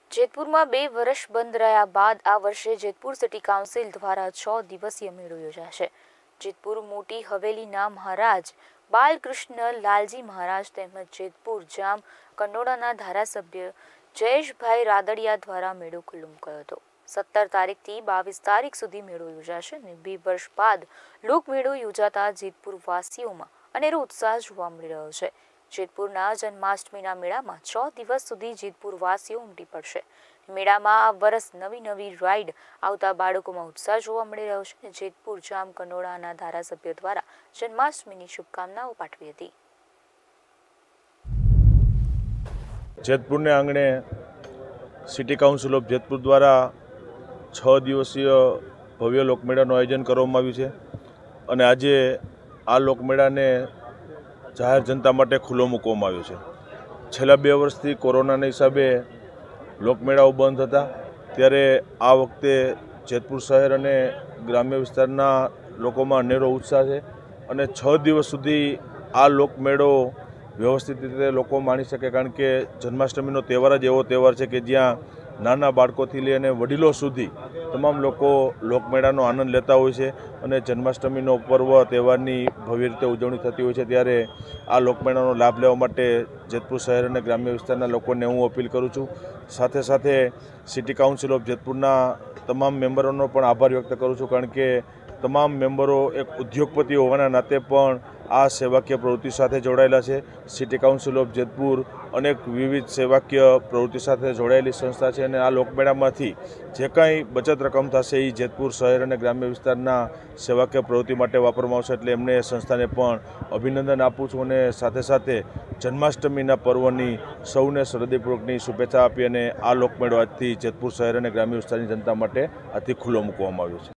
જેતપુર में 2 वर्ष बंद रह्या बाद आ वर्षे जेतपुर सिटी काउंसिल द्वारा 6 दिवसीय मेळो योजाशे। जेतपुर मोटी हवेलीना महाराज बालकृष्ण लालजी महाराज तेमज जेतपुर जाम कंडोळाना धारासभ्य जयेशभाई रादड़िया द्वारा मेळो खुल्लो मुकायो हतो। 17 तारीख थी 22 तारीख सुधी मेळो योजाशे અને 2 वर्ष बाद લોકમેળો યોજાતા જેતપુર વાસીઓમાં અનેરો ઉત્સાહ જોવા મળી રહ્યો છે। જેતપુરના જન્માષ્ટમીના મેળામાં 6 દિવસ સુધી જેતપુર વાસીઓ ઉમટી પડશે। મેળામાં આ વર્ષ નવી રાઈડ આવતા બાળકોમાં ઉત્સાહ જોવા મળી રહ્યો છે। જેતપુર જામ કંડોળાના ધારાસભ્ય દ્વારા જન્માષ્ટમીની શુભકામનાઓ પાઠવી હતી। જેતપુરને આંગણે સિટી કાઉન્સિલ ઓફ જેતપુર દ્વારા 6 દિવસીય ભવ્ય લોકમેળાનું આયોજન કરવામાં આવ્યું છે અને આજે આ લોકમેળાને જાહેર જનતા માટે ખુલ્લો મૂકવામાં આવ્યો છે। છેલ્લા 2 વર્ષથી કોરોનાના હિસાબે લોકમેળાઓ બંધ હતા, ત્યારે આ વખતે જેતપુર શહેર અને ગ્રામ્ય વિસ્તારના લોકોમાં અનેરો ઉત્સાહ છે અને 6 દિવસ સુધી આ લોકમેળો વ્યવસ્થિત રીતે લોકો માણી શકે, કારણ કે જન્માષ્ટમીનો તહેવાર જ એવો તહેવાર છે કે જ્યાં નાના બાળકોથી લઈને વડીલો સુધી તમામ લોકો લોકમેળાનો આનંદ લેતા હોય છે અને જન્માષ્ટમીનો પર્વ તહેવારની ભવ્ય રીતે ઉજવણી થતી હોય છે। ત્યારે આ લોકમેળાનો લાભ લેવા માટે જેતપુર શહેર અને ગ્રામ્ય વિસ્તારના લોકોને હું અપીલ કરું છું। સાથે સાથે સિટી કાઉન્સિલ ઓફ જેતપુરના તમામ મેમ્બરોનો પણ આભાર વ્યક્ત કરું છું, કારણ કે તમામ મેમ્બરો એક ઉદ્યોગપતિ હોવાના નાતે પણ આ સેવાકીય પ્રવૃત્તિ સાથે જોડાયેલા છે। સિટી કાઉન્સિલ ઓફ જેતપુર અનેક વિવિધ સેવાકીય પ્રવૃત્તિ સાથે જોડાયેલી સંસ્થા છે અને આ લોકમેળામાંથી જે કાંઈ બચત રકમ થશે એ જેતપુર શહેર અને ગ્રામ્ય વિસ્તારના સેવાકીય પ્રવૃત્તિ માટે વાપરવામાં આવશે। એટલે એમને સંસ્થાને પણ અભિનંદન આપું છું અને સાથે સાથે જન્માષ્ટમીના પર્વની સૌને હૃદયપૂર્વકની શુભેચ્છા આપી અને આ લોકમેળો આજથી જેતપુર શહેર અને ગ્રામ્ય વિસ્તારની જનતા માટે આજથી ખુલ્લો મૂકવામાં આવ્યો છે।